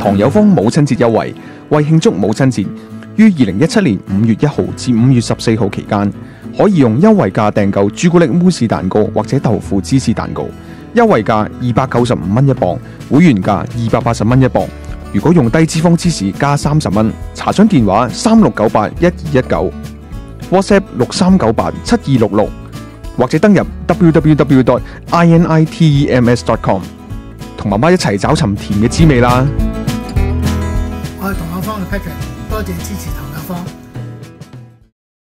唐有風母親節優惠，為慶祝母親節，於2017年5月1號至5月14號期間，可以用優惠價訂購朱古力慕斯蛋糕或者豆腐芝士蛋糕，優惠價295蚊一磅，會員價280蚊一磅。如果用低脂肪芝士加30蚊，查詢電話36981219 ，WhatsApp 63987266，或者登入 www.initems.com， 同媽媽一齊找尋甜嘅滋味啦！ 我係同學方嘅 Patrick，多謝支持。